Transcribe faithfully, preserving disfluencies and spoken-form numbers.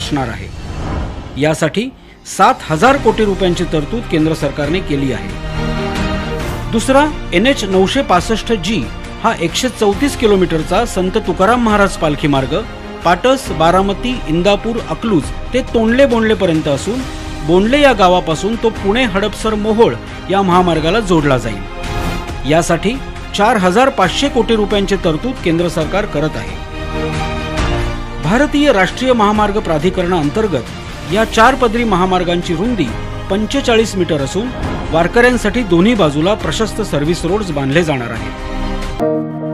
असणार आहे। यासाठी सात हजार कोटी रुपयांची तरतूद केंद्र सरकारने केली आहे। दुसरा एन एच नऊशे पासष्ट जी हा एकशे चौतीस किलोमीटरचा संत तुकाराम महाराज पालखी मार्ग पाटस, बारामती, इंदापूर, अकलूज ते तोंडले बोंडले पर्यंत असून बोंडले या गावापासून तो पुणे, हडपसर, मोहोळ या महामार्गाला जोडला जाईल। यासाठी चार हजार पाचशे कोटी रुपयांची तरतूद केंद्र सरकार करत आहे। भारतीय राष्ट्रीय महामार्ग प्राधिकरणाअंतर्गत या चार पदरी महामार्गांची रुंदी पंचेचाळीस मीटर असून वारकऱ्यांसाठी दोन्ही बाजूला प्रशस्त सर्व्हिस रोड्स बांधले जाणार आहेत।